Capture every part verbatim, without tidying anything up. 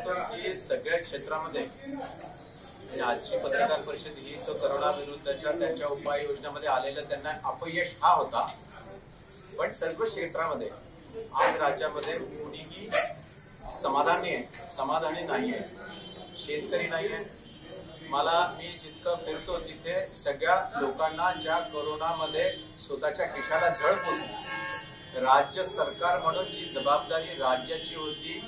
वाटतं की सगळ्या क्षेत्रामध्ये म्हणजे आजची पत्रकार परिषद ही जो करोना विरुद्धच्या त्यांच्या उपाययोजनामध्ये आलेलं त्यांना अपयश हा होता. पण सर्व क्षेत्रामध्ये आज राज्यामध्ये कुणीही समाधानी आहे समाधानी नाही आहे. शेतकरी नाही आहे. मला मी जितकं फिरतो तिथे सगळ्या लोकांना ज्या कोरोनामध्ये स्वतःच्या खिशाला झळ पोचली, राज्य सरकार म्हणून जी जबाबदारी राज्याची होती,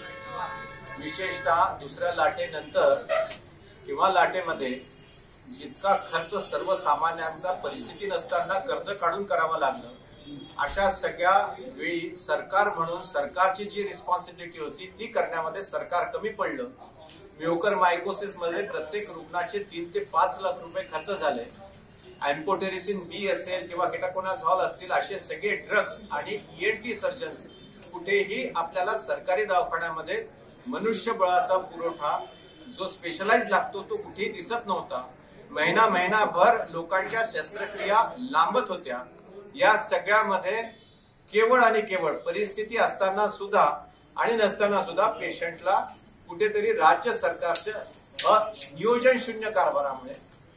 विशेषतः दुसऱ्या लाटेनंतर किंवा लाटेमध्ये जितका खर्च सर्वसामान्यांचा परिस्थिती नसताना कर्ज काढून करावा लागलं, अशा सगळ्या वेळी सरकार म्हणून सरकारची जी रिस्पॉन्सिबिलिटी होती ती करण्यामध्ये सरकार कमी पडलं. म्युकर मायकोसिस मध्ये प्रत्येक रुग्णाचे तीन ते पाच लाख रुपये खर्च झाले. अँपोटेरिसिन बी असेल किंवा केटाकोनाझॉल असतील असे सगळे ड्रग्स आणि ईएनटी सर्जन्स कुठेही आपल्याला सरकारी दवाखान्यामध्ये मनुष्यबळाचा पुरवठा जो स्पेशलाइज लागतो तो कुठेही दिसत नव्हता. महिना महिनाभर लोकांच्या शस्त्रक्रिया लांबत होत्या. या सगळ्यामध्ये केवळ आणि केवळ परिस्थिती असताना सुद्धा आणि नसताना सुद्धा पेशंटला कुठेतरी राज्य सरकारच्या नियोजन शून्य कारभारामुळे,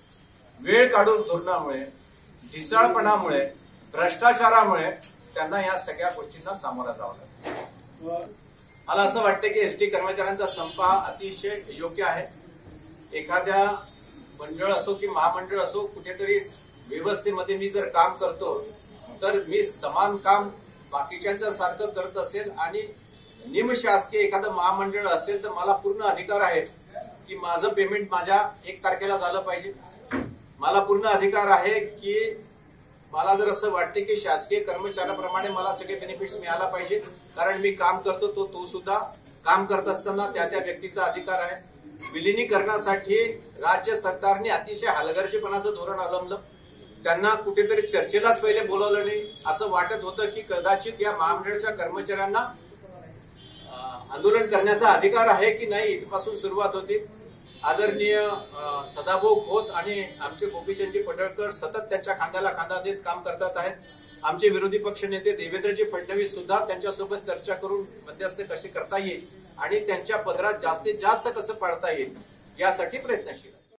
वेळ काढून धोरणामुळे, ढिसाळपणामुळे, भ्रष्टाचारामुळे त्यांना या सगळ्या गोष्टींना सामोरा जावं लागतं. मला असं वाटतं की एसटी कर्मचाऱ्यांचा संप हा अतिशय योग्य आहे. एखाद्या मंडळ असो की महामंडळ असो, कुठेतरी व्यवस्थेमध्ये मी जर काम करतो तर मी समान काम बाकीच्यांच्या सारखं करत असेल आणि निमशासकीय एखादं महामंडळ असेल तर मला पूर्ण अधिकार आहे की माझं पेमेंट माझ्या एक तारखेला झालं पाहिजे. मला पूर्ण अधिकार आहे की मला जर असं वाटते की शासकीय कर्मचाऱ्याप्रमाणे मला सगळे बेनिफिट्स मिळायला पाहिजे, कारण मी काम करतो तो तो सुद्धा काम करत असताना त्या त्या व्यक्तीचा अधिकार आहे. विलिनीकरणासाठी राज्य सरकारने अतिशय हलगर्जीपणाचं धोरण अवलंबलं. त्यांना कुठेतरी चर्चेलाच पहिले बोलवलं नाही. असं वाटत होतं की कदाचित या महामंडळाच्या कर्मचाऱ्यांना आंदोलन करण्याचा अधिकार आहे की नाही, इथपासून सुरुवात होती. आदरणीय सदाभाऊ खोत आणि आमचे गोपीचंदजी पडळकर सतत त्यांच्या खांद्याला खांदा देत काम करतात आहेत. आमचे विरोधी पक्ष नेते देवेंद्रजी फडणवीस सुद्धा त्यांच्यासोबत चर्चा करून मध्यस्थ कशी करता येईल आणि त्यांच्या पदरात जास्तीत जास्त कसं पाळता येईल यासाठी प्रयत्नशील.